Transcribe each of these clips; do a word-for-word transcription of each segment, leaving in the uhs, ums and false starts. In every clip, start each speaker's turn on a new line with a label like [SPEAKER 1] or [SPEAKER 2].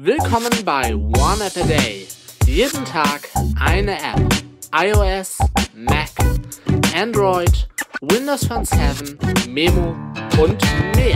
[SPEAKER 1] Willkommen bei One App a Day. Jeden Tag eine App. iOS, Mac, Android, Windows Phone sieben, Memo und mehr.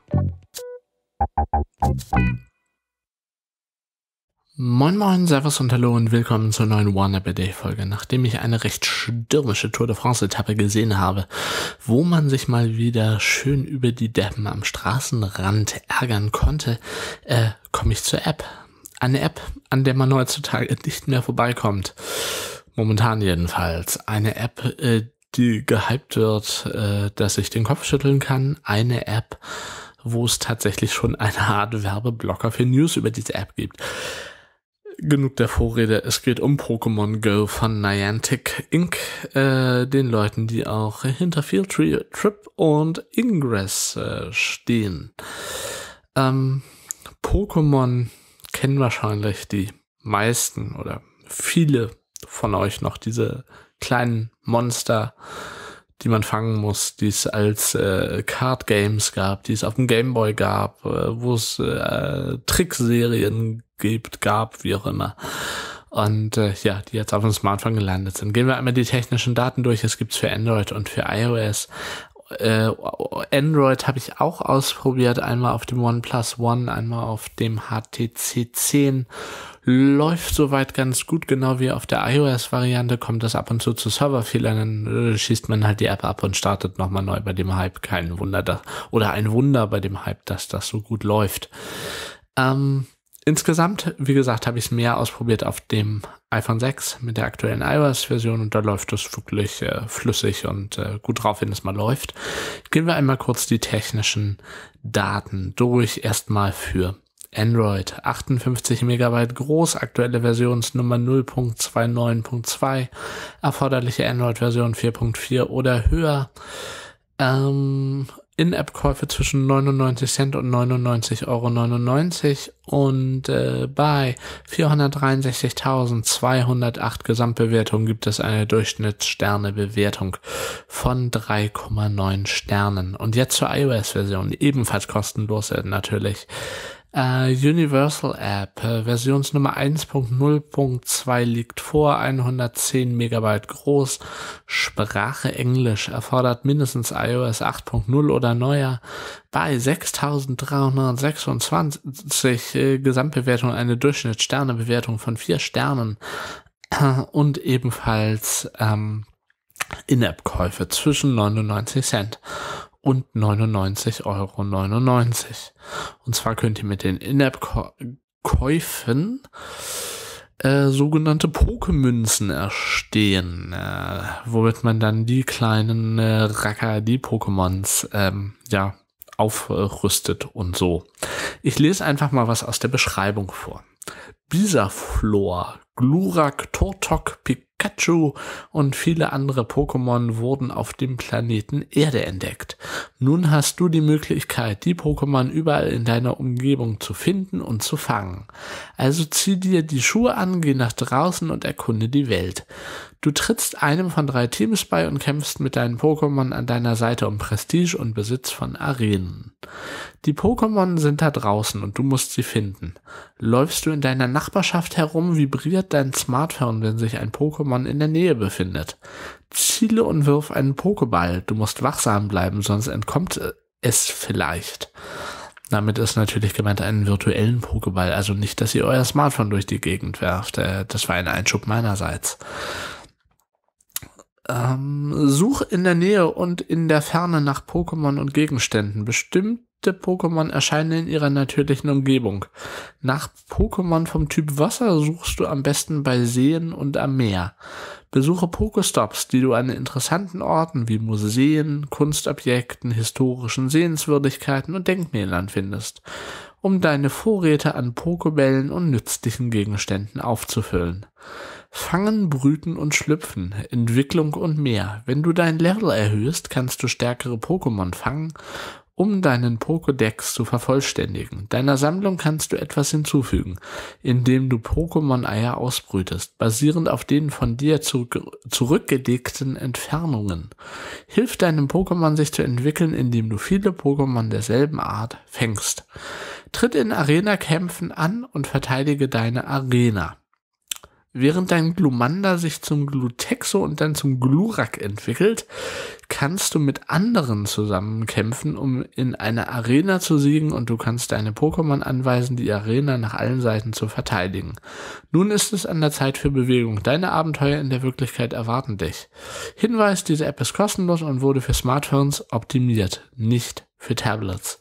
[SPEAKER 1] Moin Moin, Servus und Hallo und willkommen zur neuen One App a Day Folge. Nachdem ich eine recht stürmische Tour de France Etappe gesehen habe, wo man sich mal wieder schön über die Deppen am Straßenrand ärgern konnte, äh, komme ich zur App. Eine App, an der man heutzutage nicht mehr vorbeikommt. Momentan jedenfalls. Eine App, äh, die gehypt wird, äh, dass ich den Kopf schütteln kann. Eine App, wo es tatsächlich schon eine Art Werbeblocker für News über diese App gibt. Genug der Vorrede, es geht um Pokémon Go von Niantic Incorporated, äh, den Leuten, die auch hinter Field Trip und Ingress äh, stehen. Ähm, Pokémon kennen wahrscheinlich die meisten oder viele von euch noch, diese kleinen Monster, die man fangen muss, die es als äh, Card Games gab, die es auf dem Game Boy gab, äh, wo es äh, Trickserien gibt, gab, wie auch immer. Und äh, ja, die jetzt auf dem Smartphone gelandet sind. Gehen wir einmal die technischen Daten durch. Es gibt's für Android und für iOS. Äh, Android habe ich auch ausprobiert, einmal auf dem OnePlus One, einmal auf dem H T C zehn. Läuft soweit ganz gut, genau wie auf der iOS-Variante, kommt das ab und zu zu Serverfehlern, dann äh, schießt man halt die App ab und startet nochmal neu bei dem Hype. Kein Wunder, da, oder ein Wunder bei dem Hype, dass das so gut läuft. Ähm, insgesamt, wie gesagt, habe ich es mehr ausprobiert auf dem iPhone sechs mit der aktuellen iOS-Version und da läuft es wirklich äh, flüssig und äh, gut drauf, wenn es mal läuft. Gehen wir einmal kurz die technischen Daten durch. Erstmal für Android, achtundfünfzig Megabyte groß, aktuelle Versionsnummer null Punkt neunundzwanzig Punkt zwei, erforderliche Android-Version vier Punkt vier oder höher. Ähm, In-App-Käufe zwischen neunundneunzig Cent und neunundneunzig Euro neunundneunzig und äh, bei vierhundertdreiundsechzigtausendzweihundertacht Gesamtbewertungen gibt es eine Durchschnittssternebewertung von drei Komma neun Sternen. Und jetzt zur iOS-Version, ebenfalls kostenlos äh, natürlich. Uh, Universal App, uh, Versionsnummer eins Punkt null Punkt zwei liegt vor, hundertzehn Megabyte groß, Sprache Englisch, erfordert mindestens iOS acht Punkt null oder neuer, bei sechstausenddreihundertsechsundzwanzig äh, Gesamtbewertung eine Durchschnittssternebewertung von vier Sternen uh, und ebenfalls ähm, In-App-Käufe zwischen neunundneunzig Cent und neunundneunzig Euro neunundneunzig. Und zwar könnt ihr mit den In-App-Käufen äh, sogenannte Pokemünzen erstehen, äh, womit man dann die kleinen äh, Racker, die Pokémons, ähm, ja, aufrüstet und so. Ich lese einfach mal was aus der Beschreibung vor. Bisaflor, Glurak, Turtok, Pikachu und viele andere Pokémon wurden auf dem Planeten Erde entdeckt. Nun hast du die Möglichkeit, die Pokémon überall in deiner Umgebung zu finden und zu fangen. Also zieh dir die Schuhe an, geh nach draußen und erkunde die Welt. Du trittst einem von drei Teams bei und kämpfst mit deinen Pokémon an deiner Seite um Prestige und Besitz von Arenen. Die Pokémon sind da draußen und du musst sie finden. Läufst du in deiner Nachbarschaft herum, vibriert dein Smartphone, wenn sich ein Pokémon in der Nähe befindet. Ziele und wirf einen Pokéball. Du musst wachsam bleiben, sonst entkommt es vielleicht. Damit ist natürlich gemeint einen virtuellen Pokéball, also nicht, dass ihr euer Smartphone durch die Gegend werft. Das war ein Einschub meinerseits. Ähm, such in der Nähe und in der Ferne nach Pokémon und Gegenständen. Bestimmte Pokémon erscheinen in ihrer natürlichen Umgebung. Nach Pokémon vom Typ Wasser suchst du am besten bei Seen und am Meer. Besuche Pokestops, die du an interessanten Orten wie Museen, Kunstobjekten, historischen Sehenswürdigkeiten und Denkmälern findest, um deine Vorräte an Pokebällen und nützlichen Gegenständen aufzufüllen. Fangen, brüten und schlüpfen, Entwicklung und mehr. Wenn du dein Level erhöhst, kannst du stärkere Pokémon fangen, um deinen Pokédex zu vervollständigen. Deiner Sammlung kannst du etwas hinzufügen, indem du Pokémon-Eier ausbrütest, basierend auf den von dir zu, zurückgelegten Entfernungen. Hilf deinem Pokémon sich zu entwickeln, indem du viele Pokémon derselben Art fängst. Tritt in Arena-Kämpfen an und verteidige deine Arena. Während dein Glumanda sich zum Glutexo und dann zum Glurak entwickelt, kannst du mit anderen zusammen kämpfen, um in einer Arena zu siegen, und du kannst deine Pokémon anweisen, die Arena nach allen Seiten zu verteidigen. Nun ist es an der Zeit für Bewegung. Deine Abenteuer in der Wirklichkeit erwarten dich. Hinweis: Diese App ist kostenlos und wurde für Smartphones optimiert, nicht für Tablets.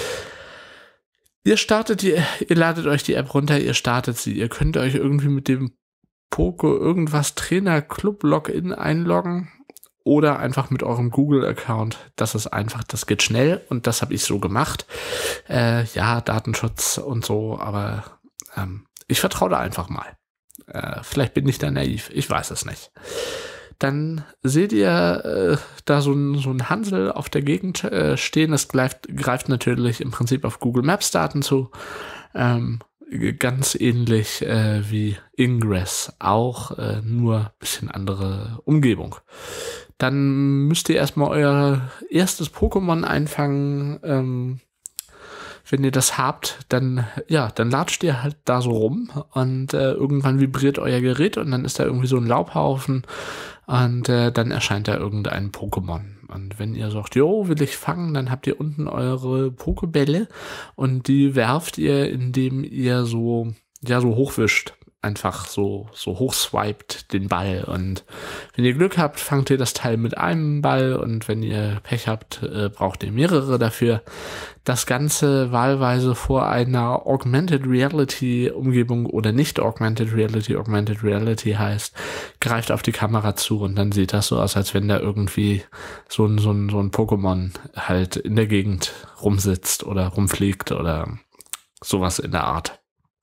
[SPEAKER 1] Ihr startet die, ihr ladet euch die App runter, ihr startet sie. Ihr könnt euch irgendwie mit dem Poco irgendwas Trainer Club Login einloggen oder einfach mit eurem Google-Account. Das ist einfach, das geht schnell, und das habe ich so gemacht. Äh, ja, Datenschutz und so, aber ähm, ich vertraue da einfach mal. Äh, vielleicht bin ich da naiv, ich weiß es nicht. Dann seht ihr äh, da so ein, so ein Hansel auf der Gegend äh, stehen. Das greift, greift natürlich im Prinzip auf Google Maps Daten zu. Ähm, ganz ähnlich äh, wie Ingress, auch äh, nur ein bisschen andere Umgebung. Dann müsst ihr erstmal euer erstes Pokémon einfangen. Ähm, wenn ihr das habt, dann ja, dann latscht ihr halt da so rum, und äh, irgendwann vibriert euer Gerät und dann ist da irgendwie so ein Laubhaufen, und äh, dann erscheint da irgendein Pokémon. Und wenn ihr sagt, jo, will ich fangen, dann habt ihr unten eure Pokebälle, und die werft ihr, indem ihr so, ja, so hochwischt. Einfach so, so hochswiped den Ball, und wenn ihr Glück habt, fangt ihr das Teil mit einem Ball, und wenn ihr Pech habt, äh, braucht ihr mehrere dafür. Das Ganze wahlweise vor einer Augmented Reality Umgebung oder nicht Augmented Reality. Augmented Reality heißt, greift auf die Kamera zu, und dann sieht das so aus, als wenn da irgendwie so ein, so ein, so ein Pokémon halt in der Gegend rumsitzt oder rumfliegt oder sowas in der Art.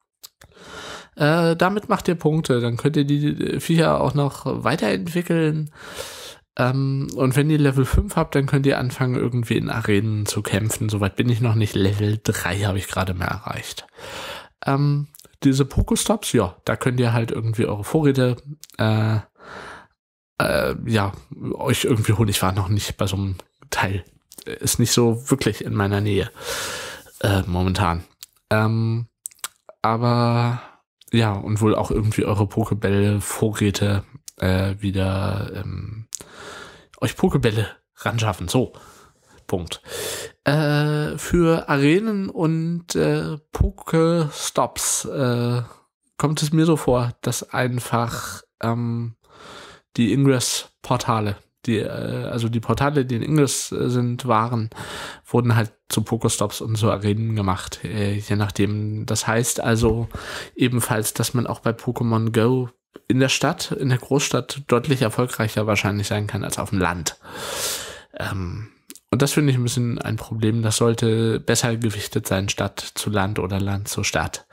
[SPEAKER 1] Äh, damit macht ihr Punkte, dann könnt ihr die Viecher auch noch weiterentwickeln. Ähm, und wenn ihr Level fünf habt, dann könnt ihr anfangen, irgendwie in Arenen zu kämpfen. Soweit bin ich noch nicht. Level drei habe ich gerade mehr erreicht. Ähm, diese Pokestops, ja, da könnt ihr halt irgendwie eure Vorräte, äh, äh, ja, euch irgendwie holen. Ich war noch nicht bei so einem Teil. Ist nicht so wirklich in meiner Nähe, äh, momentan. Ähm, aber ja, und wohl auch irgendwie eure Pokebälle, Vorräte äh, wieder ähm, euch Pokebälle ranschaffen. So, Punkt. Äh, für Arenen und äh, Pokestops äh, kommt es mir so vor, dass einfach ähm, die Ingress-Portale, die, äh, also die Portale, die in Ingress äh, sind, waren, wurden halt zu Pokestops und zu Arenen gemacht, äh, je nachdem. Das heißt also ebenfalls, dass man auch bei Pokémon Go in der Stadt, in der Großstadt deutlich erfolgreicher wahrscheinlich sein kann als auf dem Land. Ähm, und das finde ich ein bisschen ein Problem. Das sollte besser gewichtet sein, Stadt zu Land oder Land zu Stadt.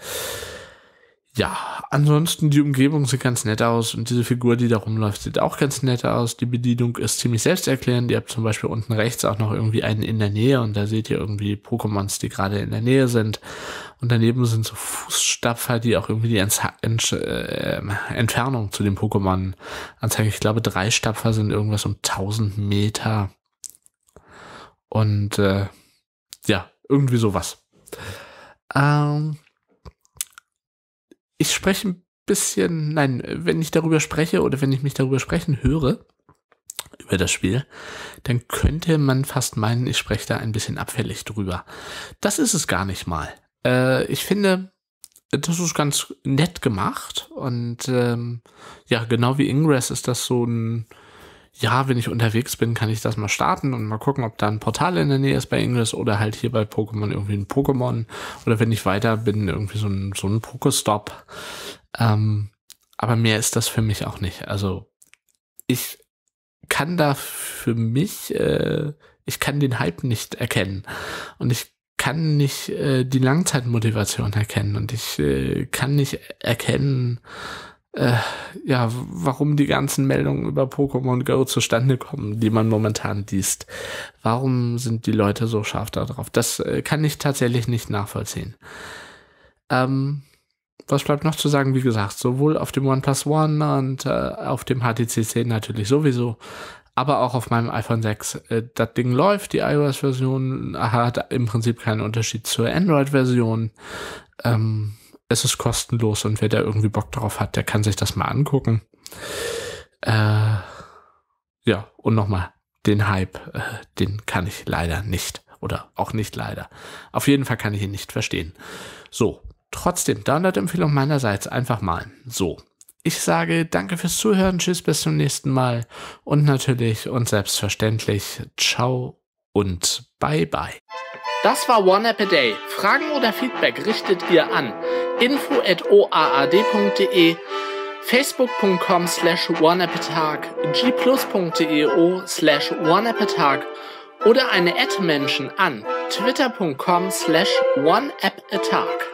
[SPEAKER 1] Ja, ansonsten die Umgebung sieht ganz nett aus, und diese Figur, die da rumläuft, sieht auch ganz nett aus. Die Bedienung ist ziemlich selbsterklärend. Ihr habt zum Beispiel unten rechts auch noch irgendwie einen in der Nähe, und da seht ihr irgendwie Pokémons, die gerade in der Nähe sind. Und daneben sind so Fußstapfer, die auch irgendwie die Ent Ent äh, Entfernung zu dem Pokémon anzeigen. Ich glaube, drei Stapfer sind irgendwas um tausend Meter. Und äh, ja, irgendwie sowas. Ähm... Ich spreche ein bisschen, nein, wenn ich darüber spreche oder wenn ich mich darüber sprechen höre, über das Spiel, dann könnte man fast meinen, ich spreche da ein bisschen abfällig drüber. Das ist es gar nicht mal. Äh, ich finde, das ist ganz nett gemacht, und ähm, ja, genau wie Ingress ist das so ein, ja, wenn ich unterwegs bin, kann ich das mal starten und mal gucken, ob da ein Portal in der Nähe ist bei Ingress oder halt hier bei Pokémon irgendwie ein Pokémon, oder wenn ich weiter bin, irgendwie so ein, so ein Pokestop. Ähm, aber mehr ist das für mich auch nicht. Also ich kann da für mich, äh, ich kann den Hype nicht erkennen, und ich kann nicht äh, die Langzeitmotivation erkennen, und ich äh, kann nicht erkennen, Äh, ja, warum die ganzen Meldungen über Pokémon Go zustande kommen, die man momentan liest. Warum sind die Leute so scharf da drauf? Das äh, kann ich tatsächlich nicht nachvollziehen. Ähm, was bleibt noch zu sagen? Wie gesagt, sowohl auf dem OnePlus One und äh, auf dem H T C zehn natürlich sowieso, aber auch auf meinem iPhone sechs. Äh, das Ding läuft, die iOS-Version hat im Prinzip keinen Unterschied zur Android-Version. Ähm, es ist kostenlos und wer da irgendwie Bock drauf hat, der kann sich das mal angucken. Äh, ja, und nochmal, den Hype, äh, den kann ich leider nicht. Oder auch nicht leider. Auf jeden Fall kann ich ihn nicht verstehen. So, trotzdem, Download-Empfehlung meinerseits einfach mal. So, ich sage danke fürs Zuhören, tschüss, bis zum nächsten Mal und natürlich und selbstverständlich ciao und bye bye. Das war One App a Day. Fragen oder Feedback richtet ihr an info at o a a d punkt d e, facebook.com slash oneappatag, gplus.deo slash oneappatag oder eine Ad-Menschen an twitter.com slash oneappatag.